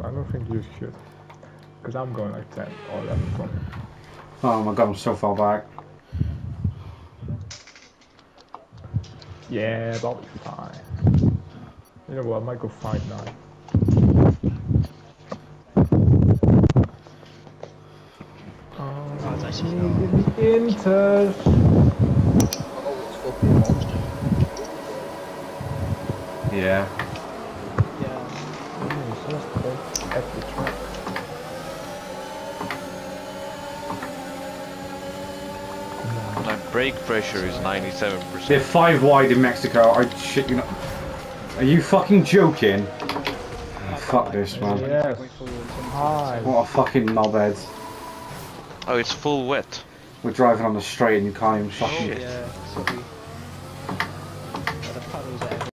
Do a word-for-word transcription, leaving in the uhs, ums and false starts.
I don't think you should. Because I'm going like ten or eleven from it. Oh my god, I'm so far back. Yeah, that'll be fine. You know what, I might go five nine. Oh, it's actually Inter. Oh, it's fucking monster. Yeah. Yeah. Mm, it's just like at the track. My brake pressure is ninety-seven percent. They're five wide in Mexico. I shit you not. Are you fucking joking? Oh, fuck this, man. Yes. Hi. What a fucking knobhead. Oh, it's full wet. We're driving on the straight and you can't even fucking. Shit. Yeah, sorry.